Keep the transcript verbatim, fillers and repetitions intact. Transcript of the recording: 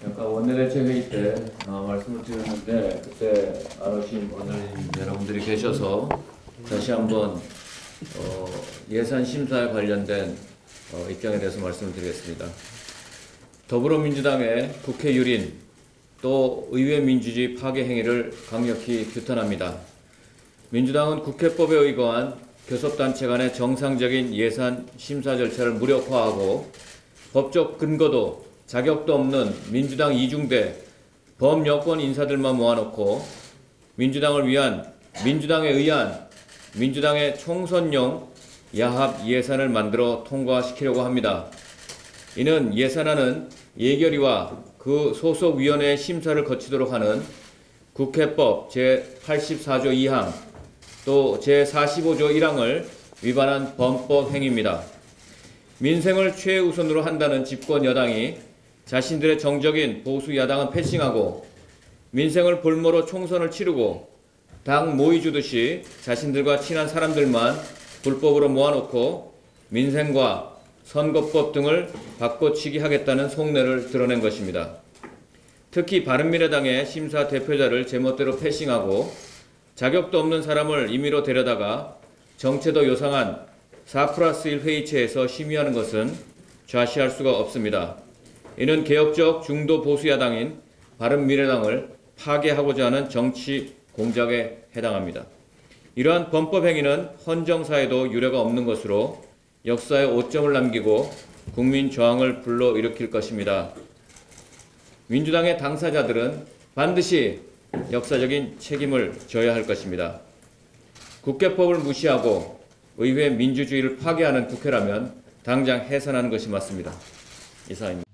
아까 원내대책 회의 때 어, 말씀을 드렸는데 그때 안 오신 원내의원 여러분들이 계셔서 다시 한번 어, 예산 심사에 관련된 어, 입장에 대해서 말씀을 드리겠습니다. 더불어민주당의 국회 유린 또 의회 민주주의 파괴 행위를 강력히 규탄합니다. 민주당은 국회법에 의거한 교섭단체 간의 정상적인 예산 심사 절차를 무력화하고 법적 근거도 자격도 없는 민주당 이중대 범여권 인사들만 모아놓고 민주당을 위한 민주당에 의한 민주당의 총선용 야합 예산을 만들어 통과시키려고 합니다. 이는 예산안은 예결위와 그 소속 위원회의 심사를 거치도록 하는 국회법 제팔십사조 이항 또 제사십오조 일항을 위반한 범법 행위입니다. 민생을 최우선으로 한다는 집권 여당이 자신들의 정적인 보수 야당은 패싱하고 민생을 볼모로 총선을 치르고 당 모의 주듯이 자신들과 친한 사람들만 불법으로 모아놓고 민생과 선거법 등을 바꿔치기 하겠다는 속내를 드러낸 것입니다. 특히 바른미래당의 심사 대표자를 제멋대로 패싱하고 자격도 없는 사람을 임의로 데려다가 정체도 요상한 사 플러스 일 회의체에서 심의하는 것은 좌시할 수가 없습니다. 이는 개혁적 중도 보수 야당인 바른미래당을 파괴하고자 하는 정치 공작에 해당합니다. 이러한 범법 행위는 헌정사에도 유례가 없는 것으로 역사에 오점을 남기고 국민 저항을 불러일으킬 것입니다. 민주당의 당사자들은 반드시 역사적인 책임을 져야 할 것입니다. 국회법을 무시하고 의회 민주주의를 파괴하는 국회라면 당장 해산하는 것이 맞습니다. 이상입니다.